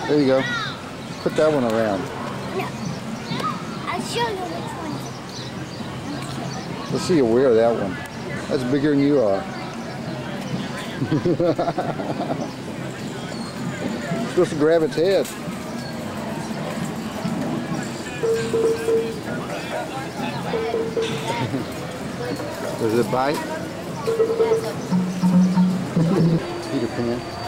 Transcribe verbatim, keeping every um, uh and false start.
There you go. Put that one around. No. I'll show you which one. Let's see you wear that one. That's bigger than you are. You're supposed to grab its head. Does it bite? Peter Pan.